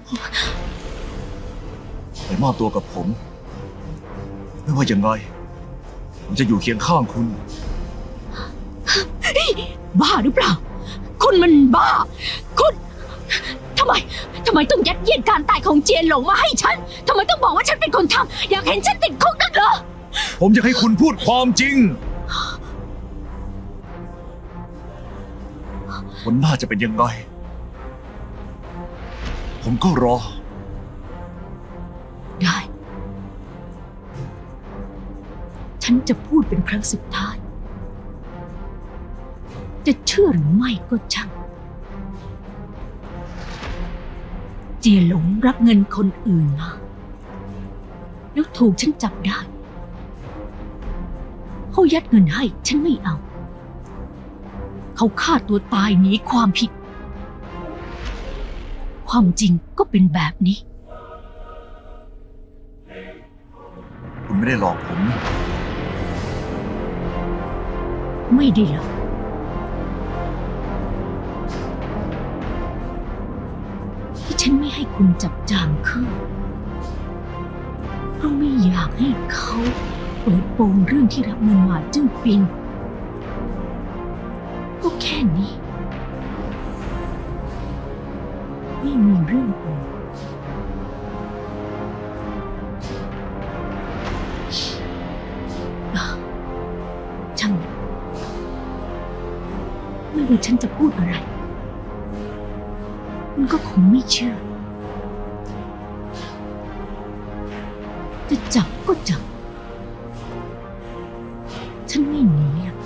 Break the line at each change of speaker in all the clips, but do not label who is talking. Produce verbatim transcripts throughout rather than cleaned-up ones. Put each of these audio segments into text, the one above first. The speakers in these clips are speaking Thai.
ไปมอบตัวกับผมไม่ว่าอย่างไรผมจะอยู่เคียงข้างคุณ
บ้าหรือเปล่าคุณมันบ้าคุณทำไมทำไมต้องยัดเยียดการตายของเจียนหลงมาให้ฉันทำไมต้องบอกว่าฉันเป็นคนทำอยากเห็นฉันติดคุกนักเหรอ
ผมอยากให้คุณพูดความจริงวันหน้าจะเป็นยังไงผมก็รอ
ได้ฉันจะพูดเป็นครั้งสุดท้ายจะเชื่อหรือไม่ก็ช่างเจียหลงรับเงินคนอื่นมาแล้วถูกฉันจับได้เขายัดเงินให้ฉันไม่เอาเขาฆ่าตัวตายหนีความผิดความจริงก็เป็นแบบนี้
คุณไม่ได้หลอกผม
ไม่ได้หรอกที่ฉันไม่ให้คุณจับจางคือเพราะไม่อยากให้เขาเปิดโปงเรื่องที่รับเงินมาจื้อปิงก็แค่นี้ไม่มีเรื่องอื่นช่างมันไม่ว่าฉันจะพูดอะไรคุณก็คงไม่เชื่อจะจับก็จับฉันไม่หนีหรอก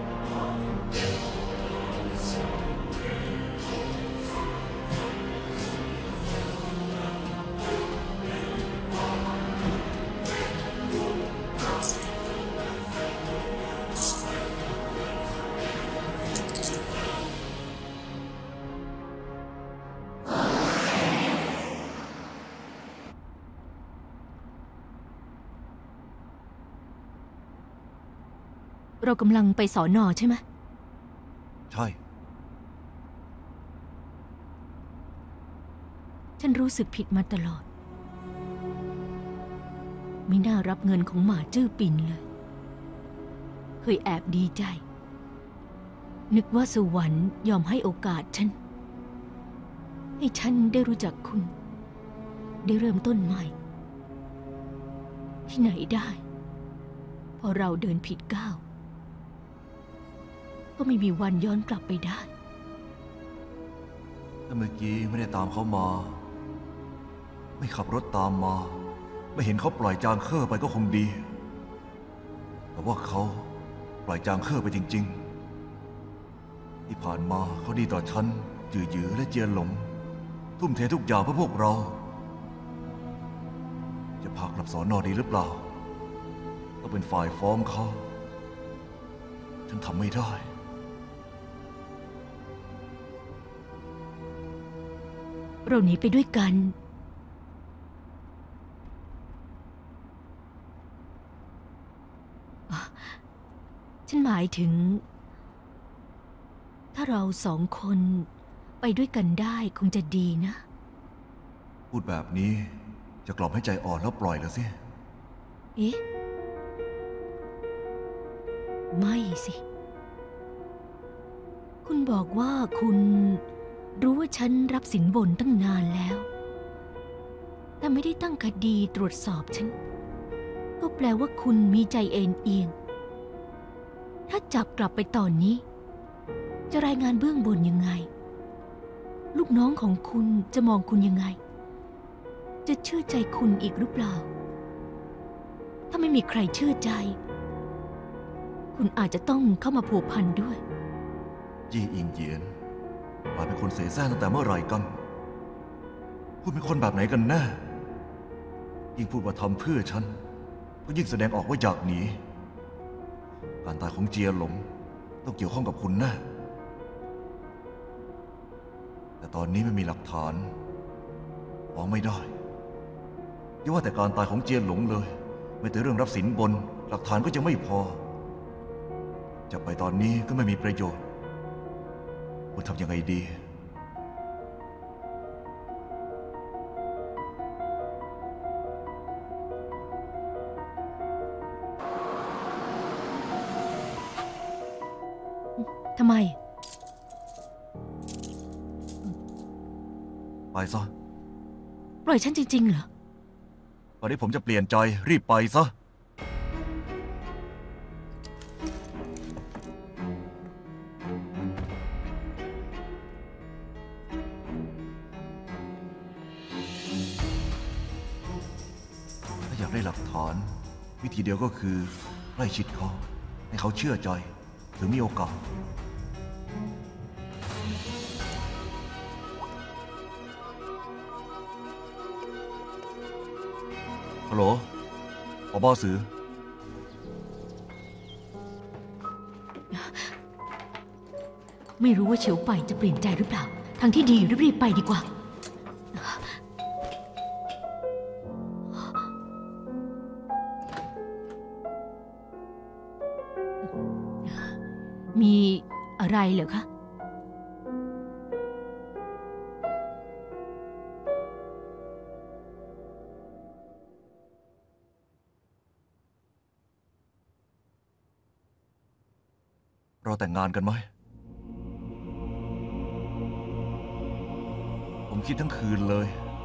เรากำลังไปสอนอใช่ไหม
ใช่
ฉันรู้สึกผิดมาตลอดไม่น่ารับเงินของหมาจื้อปินเลยเคยแอบดีใจนึกว่าสวรรค์ยอมให้โอกาสฉันให้ฉันได้รู้จักคุณได้เริ่มต้นใหม่ที่ไหนได้พอเราเดินผิดก้าวก็ไม่มีวันย้อนกลับไปได้
ถ้าเมื่อกี้ไม่ได้ตามเขามาไม่ขับรถตามมาไม่เห็นเขาปล่อยจางเคอร์ไปก็คงดีแต่ว่าเขาปล่อยจางเคอร์ไปจริงๆที่ผ่านมาเขาดีต่อฉันจื่อหยือและเจียนหลงทุ่มเททุกอย่างเพื่อพวกเราจะพากลับสอนอดีหรือเปล่าก็เป็นฝ่ายฟ้องเขาฉันทำไม่ได้
เราหนีไปด้วยกันฉันหมายถึงถ้าเราสองคนไปด้วยกันได้คงจะดีนะ
พูดแบบนี้จะกล่อมให้ใจอ่อนแล้วปล่อยแล้วสิ
เอ๊ะไม่สิคุณบอกว่าคุณรู้ว่าฉันรับสินบนตั้งนานแล้วแต่ไม่ได้ตั้งคดีตรวจสอบฉันก็แปลว่าคุณมีใจเอ็นเอียงถ้าจับกลับไปตอนนี้จะรายงานเบื้องบนยังไงลูกน้องของคุณจะมองคุณยังไงจะเชื่อใจคุณอีกหรือเปล่าถ้าไม่มีใครเชื่อใจคุณอาจจะต้องเข้ามาผูกพันด้วย
ยี่อิงเยียนป่าเป็นคนเสแสร้งตั้งแต่เมื่อไหร่กันคุณเป็นคนแบบไหนกันแน่ยิ่งพูดว่าทำเพื่อฉันก็ยิ่งแสดงออกว่าอยากหนีการตายของเจียหลงต้องเกี่ยวข้องกับคุณแน่แต่ตอนนี้ไม่มีหลักฐานฟ้องไม่ได้อย่าว่าแต่การตายของเจียหลงเลยไม่แต่เรื่องรับสินบนหลักฐานก็ยังไม่พอจะไปตอนนี้ก็ไม่มีประโยชน์คุณทำยังไงดี
ทำไม
ไปซะ
ปล่อยฉันจริงๆเหรอ
ตอนนี้ผมจะเปลี่ยนใจรีบไปซะถ้าอยากได้หลักฐาน วิธีเดียวก็คือใกล้ชิดเขาให้เขาเชื่อใจถึงมีโอกาสฮัลโหลผบ.สือ
ไม่รู้ว่าเฉียวไปจะเปลี่ยนใจหรือเปล่า ทางที่ดีรีบๆไปดีกว่า มีอะไรเหรอคะ
เราแต่งงานกันไหม ผมคิดทั้งคืนเลย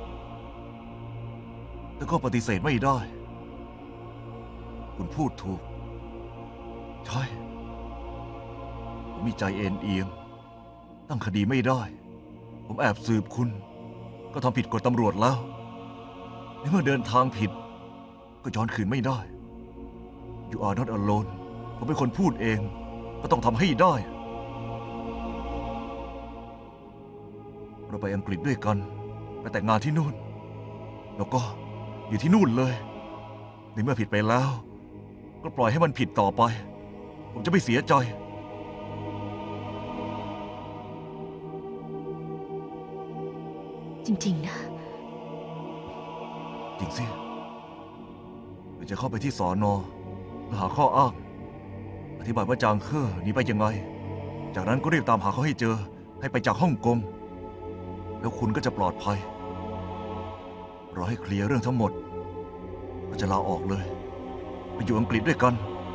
แต่ก็ปฏิเสธไม่ได้ คุณพูดถูก ใช่ ผมมีใจเอ็นเอียง ตั้งคดีไม่ได้ ผมแอบสืบคุณ ก็ทำผิดกฎตำรวจแล้วในเมื่อเดินทางผิด ก็ย้อนคืนไม่ได้ You are not alone ผมเป็นคนพูดเอง ก็ต้องทำให้ได้ เราไปอังกฤษด้วยกัน ไปแต่งงานที่นู่น แล้วก็อยู่ที่นู่นเลยในเมื่อผิดไปแล้ว ก็ปล่อยให้มันผิดต่อไป ผมจะไม่เสียใจ
จริงๆนะ
จริงสิเดี๋ยวจะเข้าไปที่สอนอแล้วหาข้ออ้าง อธิบายว่าจางเคอร์หนีไปยังไง จากนั้นก็รีบตามหาเขาให้เจอ ให้ไปจากฮ่องกง แล้วคุณก็จะปลอดภัย รอให้เคลียร์เรื่องทั้งหมด ก็จะลาออกเลย ไปอยู่อังกฤษด้วยกัน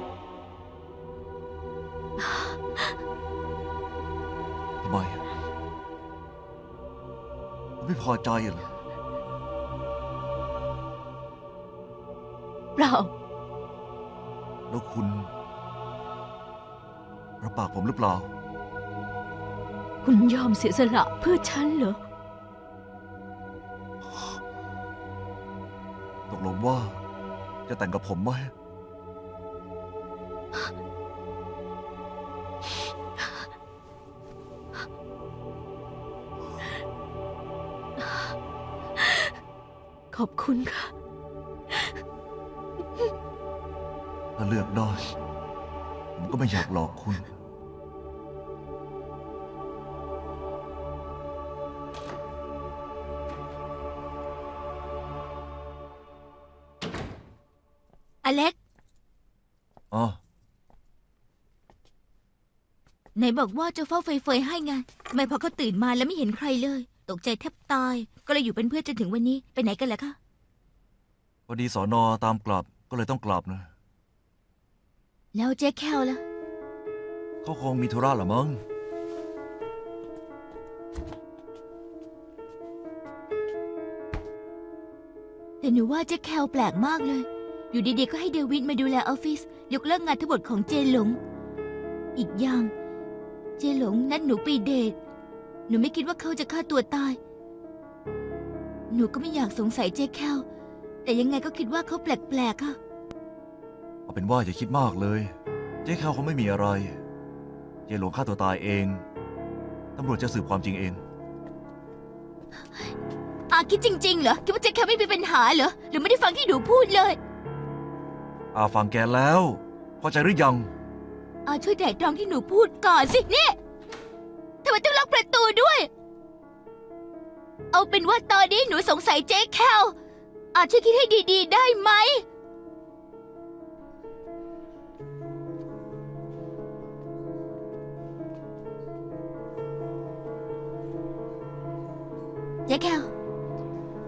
ทำไมคุณไม่พอใจเหรอ
เปล่า
แล้วคุณรับปากผมหรือเปล่า
คุณยอมเสียสละเพื่อฉันเหรอ
ตกลงว่าจะแต่งกับผมไหม
ขอบคุณค่ะ
ถ้าเลือกได้ ผมก็ไม่อยากหลอกคุณ
อเล็ก
อ๋อ
ไหนบอกว่าจะเฝ้าเฟยๆให้ไงทำไมพอเขาตื่นมาแล้วไม่เห็นใครเลย ตกใจแทบตาย ก็เลยอยู่เป็นเพื่อนจนถึงวันนี้ ไปไหนกันล่ะคะ
พอดีสอนอตามกลับ ก็เลยต้องกลับนะ
แล้วเจ๊แคลล่ะ
เขาคงมีธุระหรือมั้ง
แต่หนูว่าเจ๊แคลแปลกมากเลย อยู่ดีๆก็ให้เดวิดมาดูแลออฟฟิศ ยกเลิกงานทั้งหมดของเจหลง อีกอย่าง เจหลงนัดหนูไปเดท หนูไม่คิดว่าเขาจะฆ่าตัวตาย หนูก็ไม่อยากสงสัยเจ๊แคลแต่ยังไงก็คิดว่าเขาแปลกๆค่ะ
เอาเป็นว่าอย่าคิดมากเลย เจ๊เขาคงไม่มีอะไร เจ๊หลวงฆ่าตัวตายเอง ตำรวจจะสืบความจริงเอง
อาคิดจริงๆเหรอ คิดว่าเจ๊แคลไม่มีปัญหาเหรอ หรือไม่ได้ฟังที่หนูพูดเลย
อาฟังแกแล้ว พอใจหรือยัง
อาช่วยไตร่ตรองที่หนูพูดก่อนสิ นี่ทำไมต้องล็อกประตูด้วย เอาเป็นว่าตอนนี้หนูสงสัยเจ๊แคลอาช่วยคิดให้ดีๆ ได้ไหม เจ๊แคล